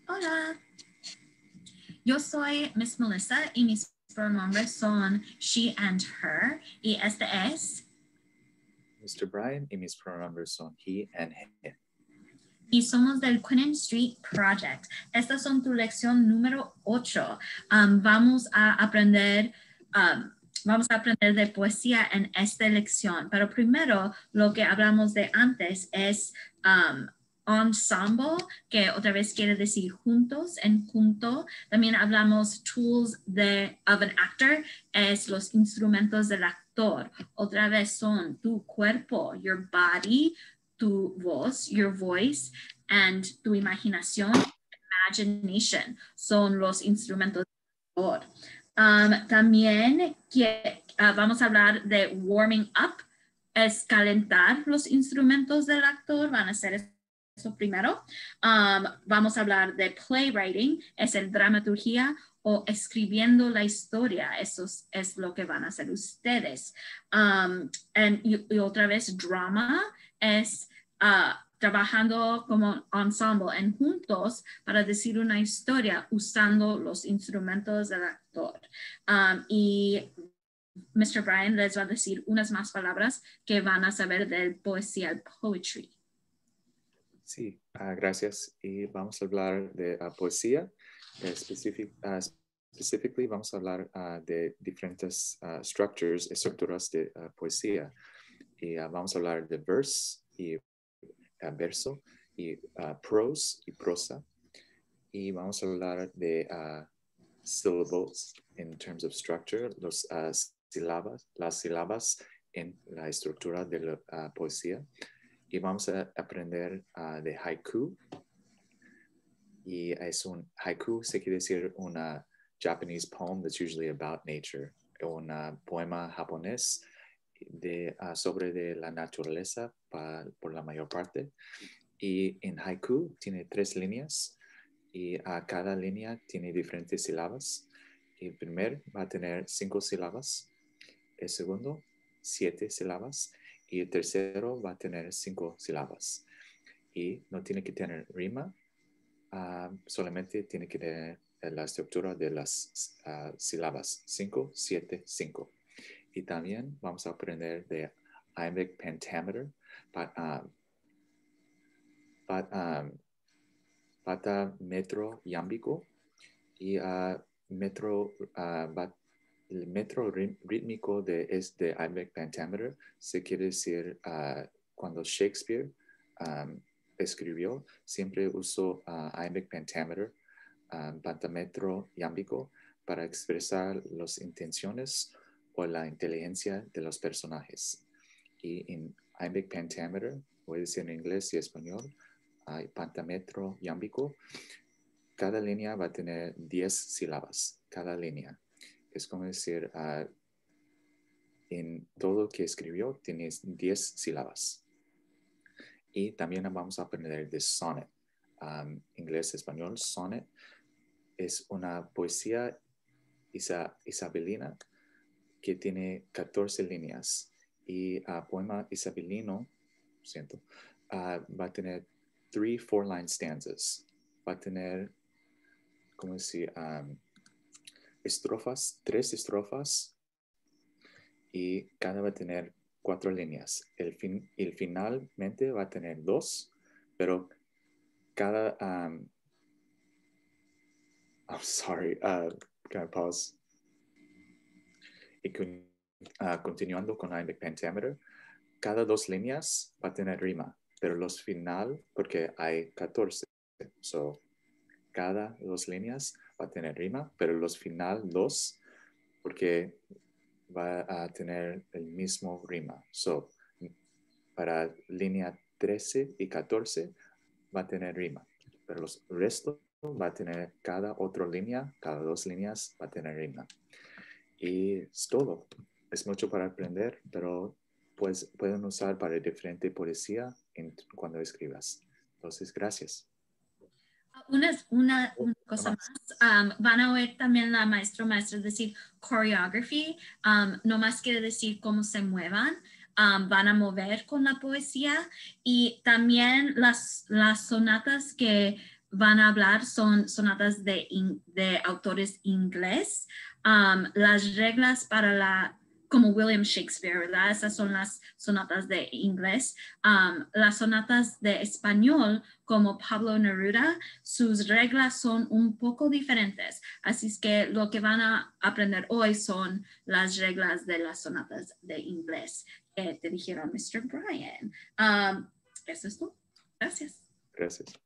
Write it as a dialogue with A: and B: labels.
A: Hola, yo soy Miss Melissa y mis pronombres son she and her y este es
B: Mr. Bryan y mis pronombres son he and him.
A: y somos del Quinn Street Project. Estas son tu lección número 8. Vamos a aprender de poesía en esta lección, pero primero lo que hablamos de antes es ensemble, que otra vez quiere decir juntos, en junto. También hablamos tools of an actor, es los instrumentos del actor. Otra vez son tu cuerpo, your body, tu voz, your voice, and tu imaginación, imagination, son los instrumentos del actor. También vamos a hablar de warming up, es calentar los instrumentos del actor, van a ser eso primero. Vamos a hablar de playwriting, es el dramaturgia o escribiendo la historia, eso es lo que van a hacer ustedes. Y otra vez drama es trabajando como ensemble en juntos para decir una historia usando los instrumentos del actor. Y Mr. Bryan les va a decir unas más palabras que van a saber de poesía, el poetry.
B: Sí, gracias. Y vamos a hablar de poesía. Specifically, vamos a hablar de diferentes estructuras de poesía. Y vamos a hablar de verse y verso y prose y prosa. Y vamos a hablar de syllables in terms of structure, las sílabas en la estructura de la poesía. Y vamos a aprender de haiku. Y es un haiku, se quiere decir una Japanese poem that's usually about nature, un poema japonés sobre de la naturaleza por la mayor parte. Y en haiku tiene 3 líneas y cada línea tiene diferentes sílabas. El primer va a tener 5 sílabas, el segundo 7 sílabas y el tercero va a tener 5 sílabas. Y no tiene que tener rima, solamente tiene que tener la estructura de las sílabas 5, 7, 5. Y también vamos a aprender de iambic pentameter, pentametro iámbico y el metro rítmico de iambic pentameter se quiere decir cuando Shakespeare escribió, siempre usó iambic pentameter, pentametro iámbico para expresar las intenciones o la inteligencia de los personajes. Y en iambic pentameter, voy a decir en inglés y español, pentametro iámbico, cada línea va a tener 10 sílabas, cada línea. Es como decir, en todo lo que escribió tienes 10 sílabas. Y también vamos a aprender de sonnet. Inglés, español, sonnet es una poesía isabelina que tiene 14 líneas. Y poema isabelino, va a tener 3 4-line stanzas. Va a tener, ¿cómo decir? Estrofas, 3 estrofas, y cada va a tener 4 líneas. El finalmente va a tener 2, pero cada, I'm sorry, can I pause? Y continuando con iambic pentameter, cada 2 líneas va a tener rima, pero los final, porque hay 14, so cada 2 líneas va a tener rima, pero los final 2, porque va a tener el mismo rima. So, para línea 13 y 14 va a tener rima, pero los restos va a tener cada otra línea, cada 2 líneas va a tener rima. Y es todo. Es mucho para aprender, pero pues pueden usar para diferente poesía cuando escribas. Entonces, gracias.
A: Una cosa más, van a oír también la maestra decir choreography, no más quiere decir cómo se muevan, van a mover con la poesía y también las sonatas que van a hablar son sonatas de autores inglés. Las reglas para como William Shakespeare, ¿verdad? Esas son las sonatas de inglés. Las sonatas de español, como Pablo Neruda, sus reglas son un poco diferentes. Así es que lo que van a aprender hoy son las reglas de las sonatas de inglés que te dijeron Mr. Bryan. Eso es todo. Gracias.
B: Gracias.